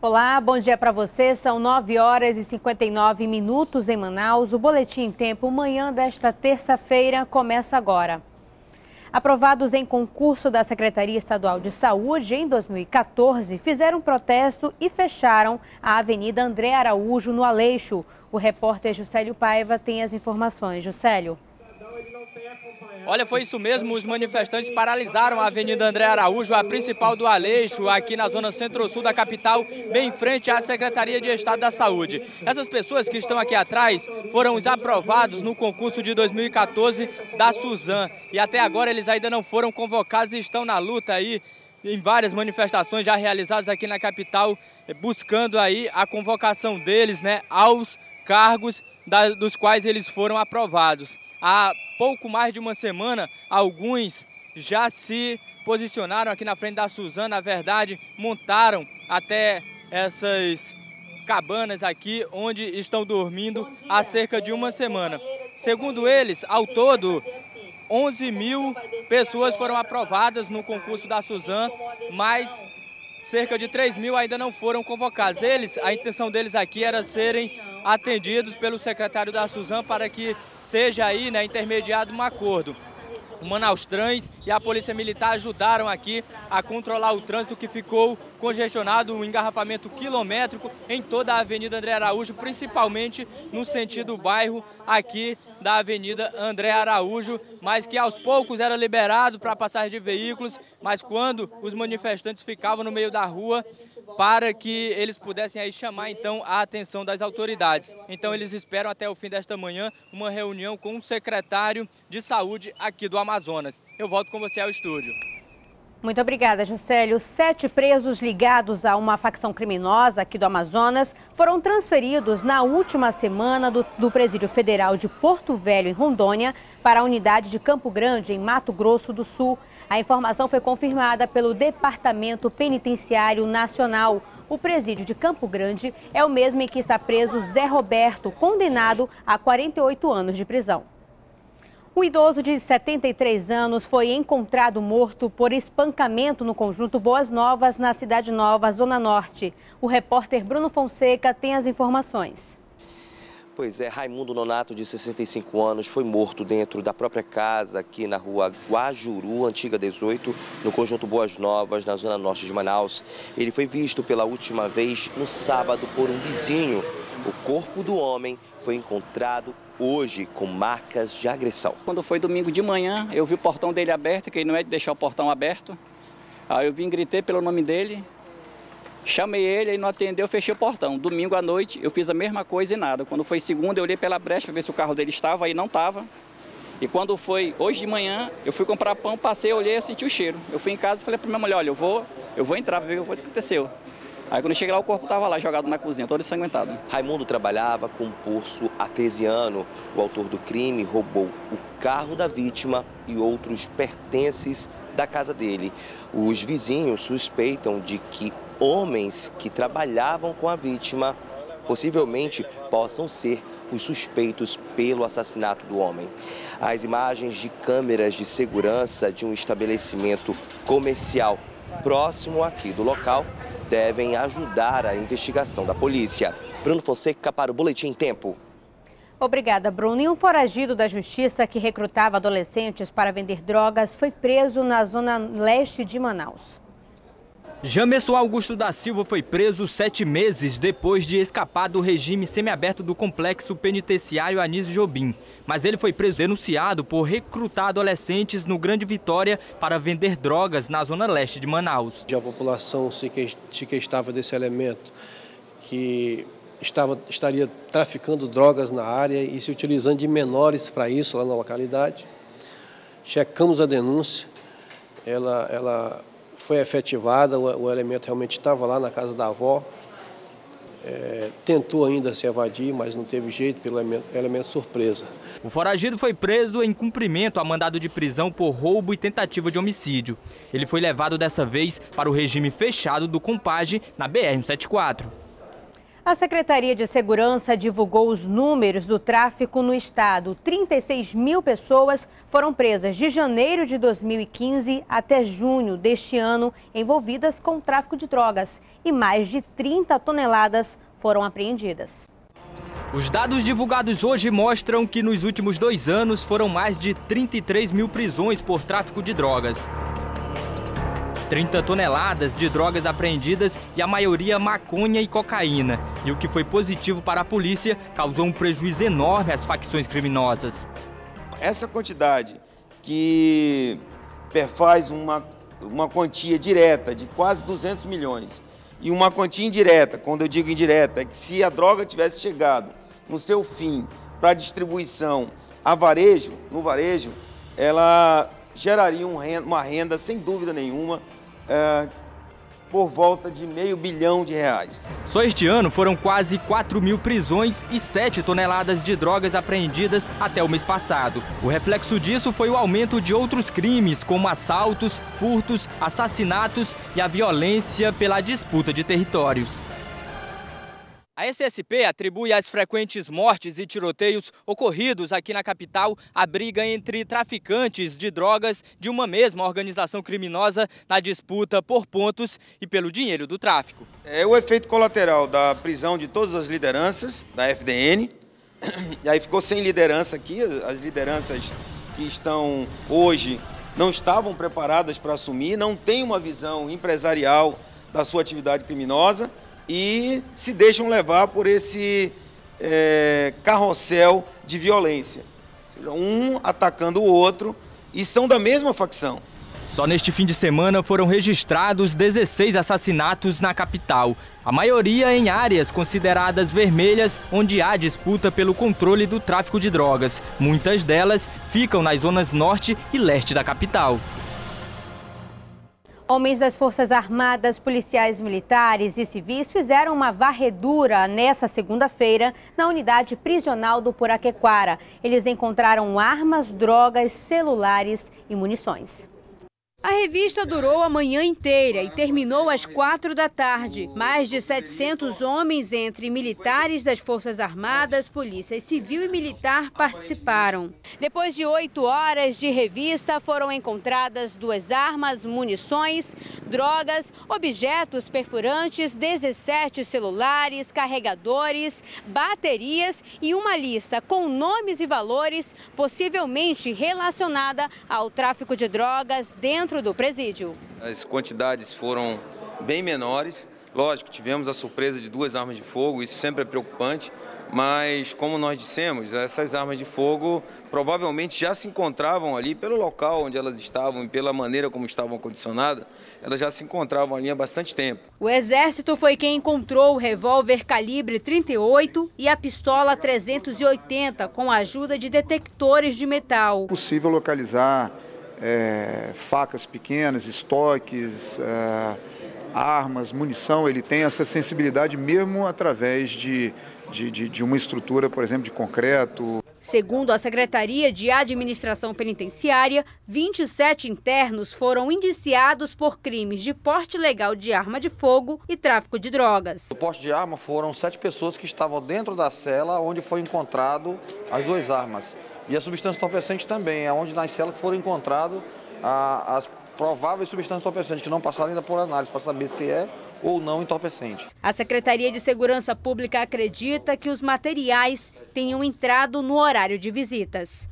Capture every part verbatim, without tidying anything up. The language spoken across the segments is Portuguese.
Olá, bom dia para você. São nove horas e cinquenta e nove minutos em Manaus. O Boletim em Tempo, manhã desta terça-feira, começa agora. Aprovados em concurso da Secretaria Estadual de Saúde em dois mil e quatorze, fizeram protesto e fecharam a Avenida André Araújo, no Aleixo. O repórter Juscelio Paiva tem as informações. Juscelio. Olha, foi isso mesmo, os manifestantes paralisaram a Avenida André Araújo, a principal do Aleixo, aqui na zona centro-sul da capital, bem em frente à Secretaria de Estado da Saúde. Essas pessoas que estão aqui atrás foram os aprovados no concurso de dois mil e quatorze da Suzam. E até agora eles ainda não foram convocados e estão na luta aí, em várias manifestações já realizadas aqui na capital, buscando aí a convocação deles, né, aos cargos da, dos quais eles foram aprovados. Há pouco mais de uma semana, alguns já se posicionaram aqui na frente da Suzam. Na verdade, montaram até essas cabanas aqui, onde estão dormindo há cerca de uma semana. Segundo eles, ao todo, onze mil pessoas foram aprovadas no concurso da Suzam, mas cerca de três mil ainda não foram convocados. Eles, a intenção deles aqui era serem atendidos pelo secretário da Suzam para que seja aí, né, intermediado um acordo. O Manaus Trans e a Polícia Militar ajudaram aqui a controlar o trânsito que ficou congestionado, um engarrafamento quilométrico em toda a Avenida André Araújo, principalmente no sentido bairro aqui da Avenida André Araújo, mas que aos poucos era liberado para passagem de veículos, mas quando os manifestantes ficavam no meio da rua para que eles pudessem aí chamar então a atenção das autoridades. Então eles esperam até o fim desta manhã uma reunião com o secretário de Saúde aqui do Amazonas. Eu volto com você ao estúdio. Muito obrigada, Juscelio. Sete presos ligados a uma facção criminosa aqui do Amazonas foram transferidos na última semana do, do Presídio Federal de Porto Velho, em Rondônia, para a unidade de Campo Grande, em Mato Grosso do Sul. A informação foi confirmada pelo Departamento Penitenciário Nacional. O presídio de Campo Grande é o mesmo em que está preso Zé Roberto, condenado a quarenta e oito anos de prisão. Um idoso de setenta e três anos foi encontrado morto por espancamento no conjunto Boas Novas, na Cidade Nova, Zona Norte. O repórter Bruno Fonseca tem as informações. Pois é, Raimundo Nonato, de sessenta e cinco anos, foi morto dentro da própria casa aqui na rua Guajuru, Antiga dezoito, no conjunto Boas Novas, na Zona Norte de Manaus. Ele foi visto pela última vez no sábado por um vizinho. O corpo do homem foi encontrado hoje com marcas de agressão. Quando foi domingo de manhã, eu vi o portão dele aberto, que ele não é de deixar o portão aberto. Aí eu vim, gritei pelo nome dele, chamei ele, ele não atendeu, fechei o portão. Domingo à noite eu fiz a mesma coisa e nada. Quando foi segunda, eu olhei pela brecha para ver se o carro dele estava, aí não estava. E quando foi hoje de manhã, eu fui comprar pão, passei, olhei e senti o cheiro. Eu fui em casa e falei para minha mulher, olha, eu vou, eu vou entrar para ver o que aconteceu. Aí quando eu cheguei lá, o corpo estava lá, jogado na cozinha, todo ensanguentado. Raimundo trabalhava com um poço artesiano. O autor do crime roubou o carro da vítima e outros pertences da casa dele. Os vizinhos suspeitam de que homens que trabalhavam com a vítima possivelmente possam ser os suspeitos pelo assassinato do homem. As imagens de câmeras de segurança de um estabelecimento comercial próximo aqui do local devem ajudar a investigação da polícia. Bruno Fonseca para o Boletim em Tempo. Obrigada, Bruno. E um foragido da Justiça que recrutava adolescentes para vender drogas foi preso na zona leste de Manaus. Jamerson Augusto da Silva foi preso sete meses depois de escapar do regime semiaberto do complexo penitenciário Anísio Jobim. Mas ele foi preso denunciado por recrutar adolescentes no Grande Vitória para vender drogas na zona leste de Manaus. A população se queixava desse elemento que estava, estaria traficando drogas na área e se utilizando de menores para isso lá na localidade. Checamos a denúncia, ela... ela foi efetivada, o, o elemento realmente estava lá na casa da avó, é, tentou ainda se evadir, mas não teve jeito pelo elemento, elemento surpresa. O foragido foi preso em cumprimento a mandado de prisão por roubo e tentativa de homicídio. Ele foi levado dessa vez para o regime fechado do Compage na B R cento e setenta e quatro. A Secretaria de Segurança divulgou os números do tráfico no estado. trinta e seis mil pessoas foram presas de janeiro de dois mil e quinze até junho deste ano, envolvidas com o tráfico de drogas. E mais de trinta toneladas foram apreendidas. Os dados divulgados hoje mostram que nos últimos dois anos foram mais de trinta e três mil prisões por tráfico de drogas. trinta toneladas de drogas apreendidas e a maioria maconha e cocaína. E o que foi positivo para a polícia causou um prejuízo enorme às facções criminosas. Essa quantidade que perfaz uma, uma quantia direta de quase duzentos milhões e uma quantia indireta, quando eu digo indireta, é que se a droga tivesse chegado no seu fim para distribuição a varejo, no varejo, ela geraria um renda, uma renda, sem dúvida nenhuma, É, por volta de meio bilhão de reais. Só este ano foram quase quatro mil prisões e sete toneladas de drogas apreendidas até o mês passado. O reflexo disso foi o aumento de outros crimes, como assaltos, furtos, assassinatos e a violência pela disputa de territórios. A S S P atribui às frequentes mortes e tiroteios ocorridos aqui na capital a briga entre traficantes de drogas de uma mesma organização criminosa na disputa por pontos e pelo dinheiro do tráfico. É o efeito colateral da prisão de todas as lideranças da F D N, e aí ficou sem liderança aqui, as lideranças que estão hoje não estavam preparadas para assumir, não têm uma visão empresarial da sua atividade criminosa, e se deixam levar por esse é, carrossel de violência. Um atacando o outro e são da mesma facção. Só neste fim de semana foram registrados dezesseis assassinatos na capital. A maioria em áreas consideradas vermelhas, onde há disputa pelo controle do tráfico de drogas. Muitas delas ficam nas zonas norte e leste da capital. Homens das Forças Armadas, policiais militares e civis fizeram uma varredura nessa segunda-feira na unidade prisional do Puraquequara. Eles encontraram armas, drogas, celulares e munições. A revista durou a manhã inteira e terminou às quatro da tarde. Mais de setecentos homens, entre militares das Forças Armadas, Polícia Civil e Militar, participaram. Depois de oito horas de revista, foram encontradas duas armas, munições, drogas, objetos perfurantes, dezessete celulares, carregadores, baterias e uma lista com nomes e valores possivelmente relacionada ao tráfico de drogas dentro do presídio. As quantidades foram bem menores. Lógico, tivemos a surpresa de duas armas de fogo, isso sempre é preocupante, mas como nós dissemos, essas armas de fogo provavelmente já se encontravam ali pelo local onde elas estavam e pela maneira como estavam condicionadas, elas já se encontravam ali há bastante tempo. O Exército foi quem encontrou o revólver calibre trinta e oito e a pistola trezentos e oitenta com a ajuda de detectores de metal. É possível localizar É, facas pequenas, estoques, é, armas, munição. Ele tem essa sensibilidade mesmo através de, de, de, de uma estrutura, por exemplo, de concreto. Segundo a Secretaria de Administração Penitenciária, vinte e sete internos foram indiciados por crimes de porte ilegal de arma de fogo e tráfico de drogas. No porte de arma foram sete pessoas que estavam dentro da cela onde foi encontrado as duas armas. E a substância entorpecente também, é onde nas celas foram encontradas as prováveis substâncias entorpecentes, que não passaram ainda por análise para saber se é ou não entorpecente. A Secretaria de Segurança Pública acredita que os materiais tenham entrado no horário de visitas.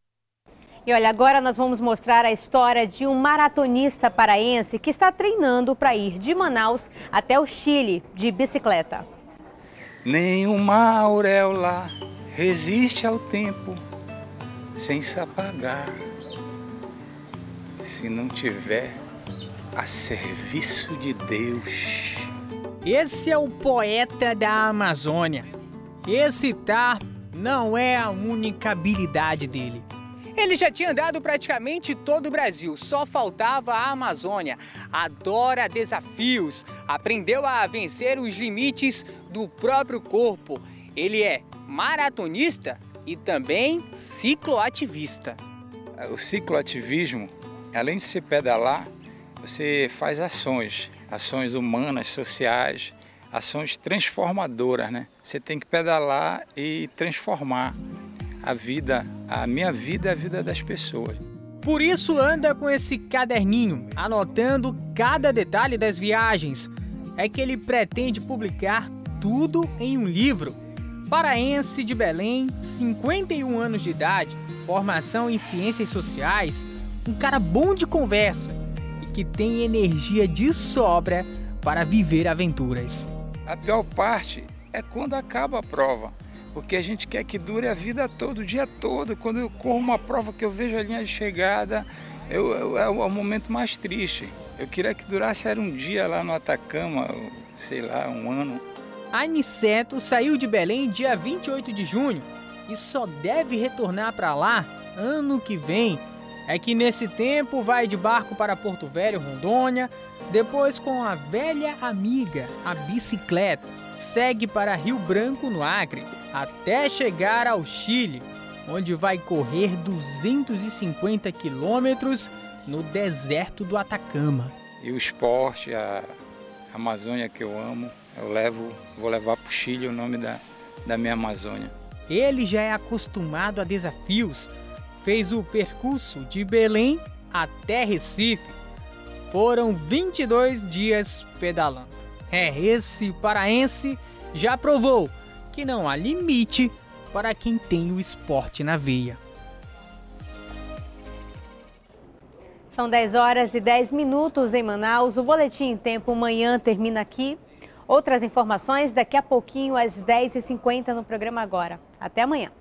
E olha, agora nós vamos mostrar a história de um maratonista paraense que está treinando para ir de Manaus até o Chile de bicicleta. Nenhuma auréola resiste ao tempo sem se apagar, se não tiver a serviço de Deus. Esse é o poeta da Amazônia. Recitar não é a única habilidade dele. Ele já tinha andado praticamente todo o Brasil, só faltava a Amazônia. Adora desafios, aprendeu a vencer os limites do próprio corpo. Ele é maratonista e também cicloativista. O cicloativismo, além de se pedalar, você faz ações, ações humanas, sociais, ações transformadoras, né? Você tem que pedalar e transformar a vida, a minha vida e a vida das pessoas. Por isso anda com esse caderninho, anotando cada detalhe das viagens. É que ele pretende publicar tudo em um livro. Paraense de Belém, cinquenta e um anos de idade, formação em ciências sociais, um cara bom de conversa e que tem energia de sobra para viver aventuras. A pior parte é quando acaba a prova, porque a gente quer que dure a vida toda, o dia todo. Quando eu corro uma prova que eu vejo a linha de chegada, eu, eu, é o momento mais triste. Eu queria que durasse era um dia lá no Atacama, sei lá, um ano. Aniceto saiu de Belém dia vinte e oito de junho e só deve retornar para lá ano que vem. É que nesse tempo vai de barco para Porto Velho, Rondônia, depois com a velha amiga, a bicicleta, segue para Rio Branco, no Acre, até chegar ao Chile, onde vai correr duzentos e cinquenta quilômetros no deserto do Atacama. E o esporte, a Amazônia que eu amo, eu levo, vou levar para o Chile o nome da, da minha Amazônia. Ele já é acostumado a desafios, fez o percurso de Belém até Recife. Foram vinte e dois dias pedalando. É, esse paraense já provou que não há limite para quem tem o esporte na veia. São dez horas e dez minutos em Manaus. O Boletim em Tempo Manhã termina aqui. Outras informações daqui a pouquinho às dez e cinquenta no programa Agora. Até amanhã.